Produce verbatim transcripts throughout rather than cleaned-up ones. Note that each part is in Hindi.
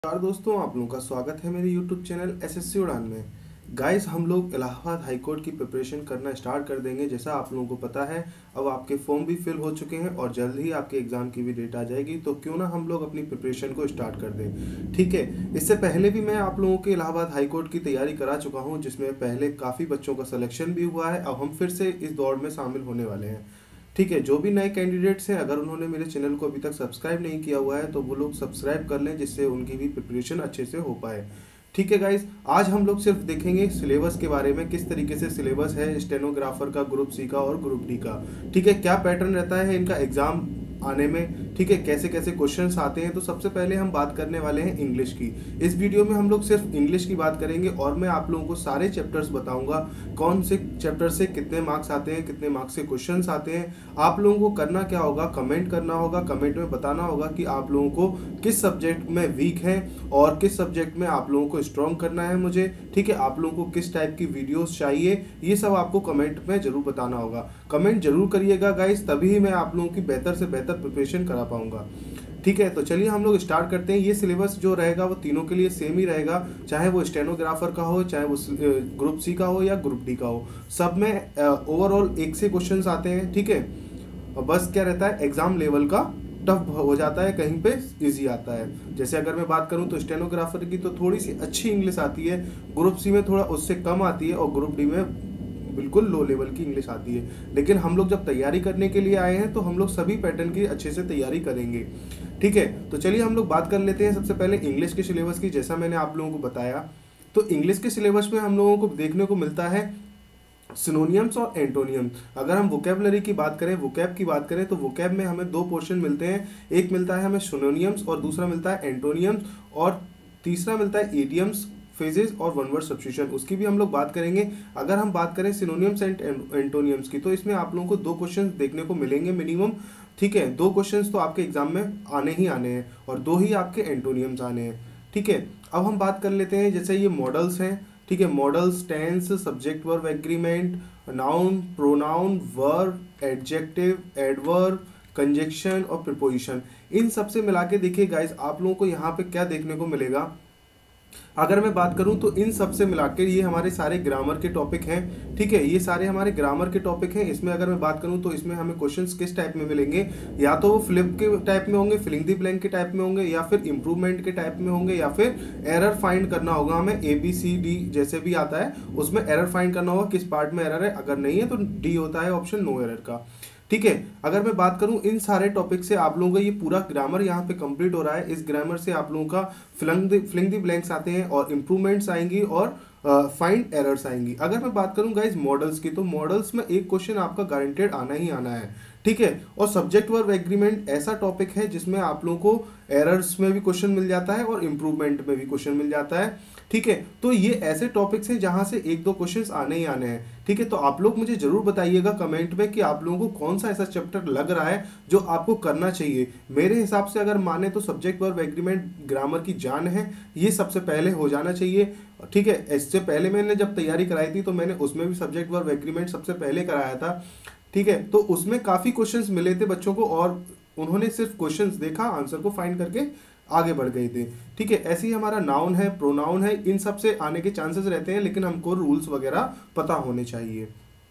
नमस्कार दोस्तों, आप लोगों का स्वागत है मेरे यूट्यूब चैनल एसएससी उड़ान में। गाइस, हम लोग इलाहाबाद हाई कोर्ट की प्रिपरेशन करना स्टार्ट कर देंगे। जैसा आप लोगों को पता है, अब आपके फॉर्म भी फिल हो चुके हैं और जल्द ही आपके एग्ज़ाम की भी डेट आ जाएगी। तो क्यों ना हम लोग अपनी प्रिपरेशन को स्टार्ट कर दें। ठीक है, इससे पहले भी मैं आप लोगों के इलाहाबाद हाई कोर्ट की तैयारी करा चुका हूँ, जिसमें पहले काफ़ी बच्चों का सिलेक्शन भी हुआ है। अब हम फिर से इस दौड़ में शामिल होने वाले हैं। ठीक है, जो भी नए कैंडिडेट्स हैं, अगर उन्होंने मेरे चैनल को अभी तक सब्सक्राइब नहीं किया हुआ है तो वो लोग सब्सक्राइब कर लें, जिससे उनकी भी प्रिपरेशन अच्छे से हो पाए। ठीक है गाइस, आज हम लोग सिर्फ देखेंगे सिलेबस के बारे में, किस तरीके से सिलेबस है स्टेनोग्राफर का, ग्रुप सी का और ग्रुप डी का। ठीक है, क्या पैटर्न रहता है इनका एग्जाम आने में। ठीक है, कैसे कैसे क्वेश्चंस आते हैं। तो सबसे पहले हम बात करने वाले हैं इंग्लिश की। इस वीडियो में हम लोग सिर्फ इंग्लिश की बात करेंगे और मैं आप लोगों को सारे चैप्टर्स बताऊंगा, कौन से चैप्टर से कितने मार्क्स आते हैं, कितने मार्क्स से क्वेश्चंस आते हैं। आप लोगों को करना क्या होगा, कमेंट करना होगा। कमेंट में बताना होगा कि आप लोगों को किस सब्जेक्ट में वीक है और किस सब्जेक्ट में आप लोगों को स्ट्रॉन्ग करना है मुझे। ठीक है, आप लोगों को किस टाइप की वीडियोस चाहिए, ये सब आपको कमेंट में जरूर बताना होगा। कमेंट जरूर करिएगा गाइस, तभी मैं आप लोगों की बेहतर से बेहतर प्रिपरेशन करा पाऊंगा। ठीक है, तो चलिए हम लोग स्टार्ट करते हैं। ये सिलेबस जो रहेगा वो तीनों के लिए सेम ही रहेगा, चाहे वो स्टेनोग्राफर का हो, चाहे वो ग्रुप सी का हो या ग्रुप डी का हो। सब में ओवरऑल एक से क्वेश्चंस आते हैं। ठीक है, और बस क्या रहता है, एग्जाम लेवल का टफ हो जाता है, कहीं पे इजी आता है। जैसे अगर मैं बात करूं तो स्टेनोग्राफर की तो थोड़ी सी अच्छी इंग्लिश आती है, ग्रुप सी में थोड़ा उससे कम आती है और ग्रुप डी में बिल्कुल लो लेवल की इंग्लिश आती है। लेकिन हम लोग जब तैयारी करने के लिए आए हैं तो हम लोग सभी पैटर्न की अच्छे से तैयारी करेंगे। ठीक है, तो चलिए हम लोग बात कर लेते हैं सबसे पहले इंग्लिश के सिलेबस की। जैसा मैंने आप लोगों को बताया, तो इंग्लिश के सिलेबस में हम लोगों को देखने को मिलता है सिनोनियम्स और एंटोनियम्स। अगर हम वोकेबलरी की बात करें, वोकैब की बात करें, तो वोकैब में हमें दो पोर्शन मिलते हैं। एक मिलता है हमें सिनोनियम्स और दूसरा मिलता है एंटोनियम्स, और तीसरा मिलता है इडियम्स, फेजेस और वन वर्ड सब्स्टिट्यूशन। उसकी भी हम लोग बात करेंगे। अगर हम बात करें सिनोनियम्स एंड एंटोनियम्स की, तो इसमें आप लोगों को दो क्वेश्चन देखने को मिलेंगे मिनिमम। ठीक है, दो क्वेश्चंस तो आपके एग्जाम में आने ही आने हैं और दो ही आपके एंटोनियम्स आने हैं। ठीक है, अब हम बात कर लेते हैं, जैसे ये मॉडल्स हैं। ठीक है, modals, tense, subject verb agreement, noun, pronoun, verb, adjective, adverb, conjunction और प्रीपोजिशन। इन सब से मिला के देखिए गाइस, आप लोगों को यहाँ पे क्या देखने को मिलेगा। अगर मैं बात करूं तो इन सब से मिलाकर ये हमारे सारे ग्रामर के टॉपिक हैं। ठीक है, ये सारे हमारे ग्रामर के टॉपिक हैं। इसमें अगर मैं बात करूं तो इसमें हमें क्वेश्चंस किस टाइप में मिलेंगे, या तो वो फ्लिप के टाइप में होंगे, फिलिंग द ब्लैंक के टाइप में होंगे, या फिर इंप्रूवमेंट के टाइप में होंगे, या फिर एरर फाइंड करना होगा हमें। ए बी सी डी जैसे भी आता है उसमें एरर फाइंड करना होगा, किस पार्ट में एरर है। अगर नहीं है तो डी होता है ऑप्शन नो एरर का। ठीक है, अगर मैं बात करूं इन सारे टॉपिक से, आप लोगों का ये पूरा ग्रामर यहाँ पे कंप्लीट हो रहा है। इस ग्रामर से आप लोगों का filling the filling the blanks आते हैं और इंप्रूवमेंट्स आएंगी और फाइंड एरर्स आएंगी। अगर मैं बात करूं गाइज मॉडल्स की, तो मॉडल्स में एक क्वेश्चन आपका गारंटेड आना ही आना है। ठीक है, और सब्जेक्ट वर्ब एग्रीमेंट ऐसा टॉपिक है जिसमें आप लोगों को एरर्स में भी क्वेश्चन मिल जाता है और इंप्रूवमेंट में भी क्वेश्चन मिल जाता है। ठीक है, तो ये ऐसे टॉपिक्स हैं जहां से एक दो क्वेश्चंस आने ही आने हैं। ठीक है, तो आप लोग मुझे जरूर बताइएगा कमेंट में कि आप लोगों को कौन सा ऐसा चैप्टर लग रहा है जो आपको करना चाहिए। मेरे हिसाब से अगर माने तो सब्जेक्ट वर्ब एग्रीमेंट ग्रामर की जान है, ये सबसे पहले हो जाना चाहिए। ठीक है, इससे पहले मैंने जब तैयारी कराई थी तो मैंने उसमें भी सब्जेक्ट वर्ब एग्रीमेंट सबसे पहले कराया था। ठीक है, तो उसमें काफ़ी क्वेश्चंस मिले थे बच्चों को और उन्होंने सिर्फ क्वेश्चंस देखा, आंसर को फाइंड करके आगे बढ़ गए थे। ठीक है, ऐसे ही हमारा नाउन है, प्रोनाउन है, इन सब से आने के चांसेस रहते हैं, लेकिन हमको रूल्स वगैरह पता होने चाहिए।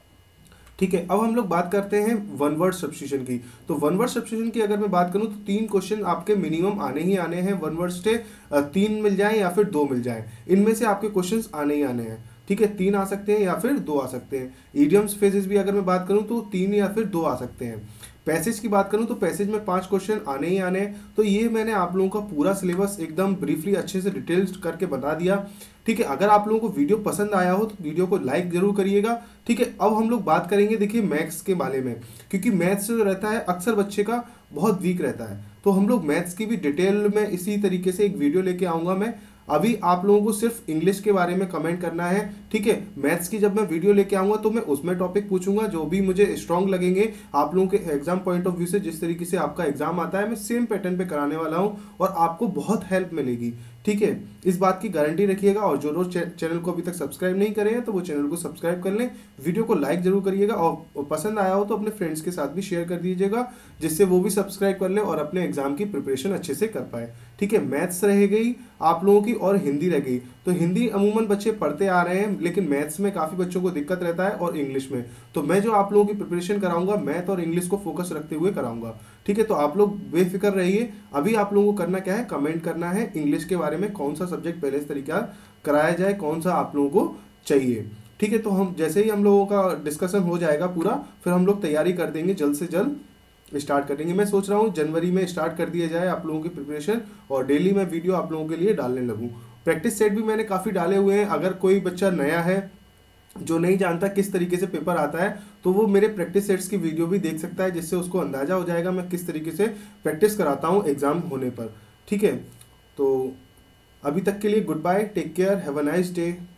ठीक है, अब हम लोग बात करते हैं वन वर्ड सब्स्टिट्यूशन की। तो वन वर्ड सब्स्टिट्यूशन की अगर मैं बात करूं तो तीन क्वेश्चन आपके मिनिमम आने ही आने हैं। वन वर्ड से तीन मिल जाएं या फिर दो मिल जाएं, इनमें से आपके क्वेश्चंस आने ही आने हैं। ठीक है, तीन आ सकते हैं या फिर दो आ सकते हैं। ईडियम्स फेजेस भी अगर मैं बात करूं तो तीन या फिर दो आ सकते हैं। पैसेज की बात करूं तो पैसेज में पांच क्वेश्चन आने ही आने हैं। तो ये मैंने आप लोगों का पूरा सिलेबस एकदम ब्रीफली अच्छे से डिटेल्स करके बता दिया। ठीक है, अगर आप लोगों को वीडियो पसंद आया हो तो वीडियो को लाइक जरूर करिएगा। ठीक है, अब हम लोग बात करेंगे देखिए मैथ्स के बारे में, क्योंकि मैथ्स जो रहता है अक्सर बच्चे का बहुत वीक रहता है। तो हम लोग मैथ्स की भी डिटेल में इसी तरीके से एक वीडियो लेके आऊँगा मैं। अभी आप लोगों को सिर्फ इंग्लिश के बारे में कमेंट करना है। ठीक है, मैथ्स की जब मैं वीडियो लेके आऊंगा तो मैं उसमें टॉपिक पूछूंगा जो भी मुझे स्ट्रांग लगेंगे आप लोगों के एग्जाम पॉइंट ऑफ व्यू से। जिस तरीके से आपका एग्जाम आता है मैं सेम पैटर्न पे कराने वाला हूं और आपको बहुत हेल्प मिलेगी। ठीक है, इस बात की गारंटी रखिएगा। और जो लोग चैनल को अभी तक सब्सक्राइब नहीं करे हैं तो वो चैनल को सब्सक्राइब कर लें, वीडियो को लाइक जरूर करिएगा और पसंद आया हो तो अपने फ्रेंड्स के साथ भी शेयर कर दीजिएगा, जिससे वो भी सब्सक्राइब कर लें और अपने एग्जाम की प्रिपरेशन अच्छे से कर पाए। ठीक है। मैथ्स रह गई आप लोगों की और हिंदी रह गई। तो हिंदी अमूमन बच्चे पढ़ते आ रहे हैं, लेकिन मैथ्स में काफ़ी बच्चों को दिक्कत रहता है और इंग्लिश में। तो मैं जो आप लोगों की प्रिपरेशन कराऊंगा मैथ और इंग्लिश को फोकस रखते हुए कराऊंगा, ठीक है। तो आप लोग बेफिक्र रहिए। अभी आप लोगों को करना क्या है, कमेंट करना है इंग्लिश के बारे में कौन सा सब्जेक्ट पहले से तरीका कराया जाए, कौन सा आप लोगों को चाहिए, ठीक है। तो हम जैसे ही हम लोगों का डिस्कशन हो जाएगा पूरा, फिर हम लोग तैयारी कर देंगे, जल्द से जल्द स्टार्ट करेंगे। मैं सोच रहा हूँ जनवरी में स्टार्ट कर दिया जाए आप लोगों की प्रिपरेशन, और डेली मैं वीडियो आप लोगों के लिए डालने लगूँ। प्रैक्टिस सेट भी मैंने काफ़ी डाले हुए हैं। अगर कोई बच्चा नया है जो नहीं जानता किस तरीके से पेपर आता है, तो वो मेरे प्रैक्टिस सेट्स की वीडियो भी देख सकता है, जिससे उसको अंदाज़ा हो जाएगा मैं किस तरीके से प्रैक्टिस कराता हूँ एग्ज़ाम होने पर, ठीक है। तो अभी तक के लिए goodbye, take care, have a nice day.